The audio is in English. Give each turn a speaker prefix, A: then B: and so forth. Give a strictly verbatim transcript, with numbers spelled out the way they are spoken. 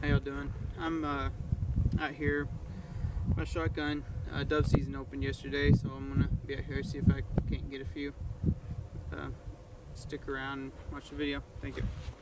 A: How y'all doing? I'm uh, out here, my shotgun. Uh, dove season opened yesterday, so I'm gonna be out here see if I can't get a few. Uh, stick around and watch the video. Thank you.